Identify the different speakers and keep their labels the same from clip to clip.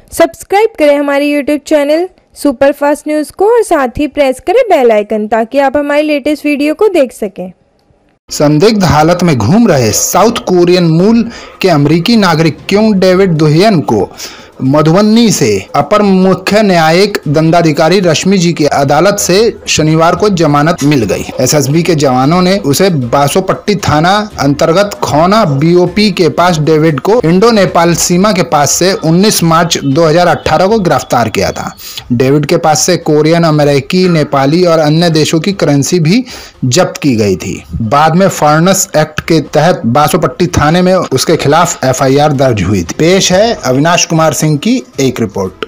Speaker 1: Subscribe करें हमारे YouTube channel superfast news को और साथ ही प्रेस करें बेल आइकन ताकि आप हमारी लेटेस्ट वीडियो को देख सकें।
Speaker 2: संदिग्ध हालत में घूम रहे साउथ कोरियन मूल के अमेरिकी नागरिक क्योंग डेविड दुहियन को मधुबनी से अपर मुख्य न्यायिक दंडाधिकारी रश्मि जी की अदालत से शनिवार को जमानत मिल गई। एसएसबी के जवानों ने उसे बासोपट्टी थाना अंतर्गत खौना बीओपी के पास डेविड को इंडो नेपाल सीमा के पास से 19 मार्च 2018 को गिरफ्तार किया था। डेविड के पास से कोरियन, अमेरिकी, नेपाली और अन्य देशों की करेंसी भी जब्त की गई थी। बाद में फॉरेनर्स एक्ट के तहत बासोपट्टी थाने में उसके खिलाफ एफआईआर दर्ज हुई थी। पेश है अविनाश कुमार सिंह की एक रिपोर्ट।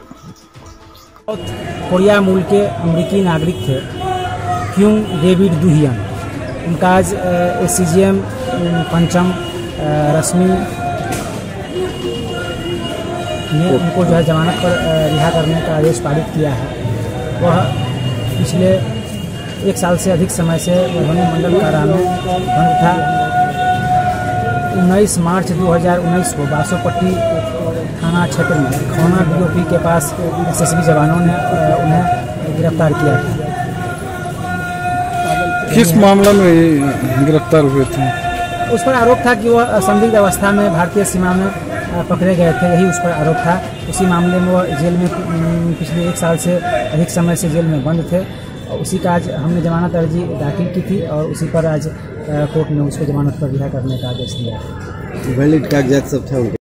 Speaker 3: कोरिया मूल के अमेरिकी नागरिक थे क्योंग डेविड दुहियन। उनका आज एसीजेएम पंचम रश्मि ने उनको जो है जमानत पर रिहा करने का आदेश पारित किया है। वह पिछले 1 साल से अधिक समय से मधुबनी मंडल कारा में बंद था। 19 मार्च 2019 को बासोपट्टी थाना क्षेत्र में खौना बीओपी के पास एसएसबी जवानों ने उन्हें गिरफ्तार किया था।
Speaker 4: किस मामला में गिरफ्तार हुए थे?
Speaker 3: उस पर आरोप था कि वह संदिग्ध अवस्था में भारतीय सीमा में पकड़े गए थे, यही उस पर आरोप था। उसी मामले में वह जेल में पिछले 1 साल से अधिक समय से जेल में बंद थे। उसी का आज हमने जमानत अर्जी दाखिल की थी और उसी पर आज कोर्ट ने उसको जमानत पर रिहा करने का आदेश दिया।
Speaker 5: वैलिड कागजात सब थे उनके।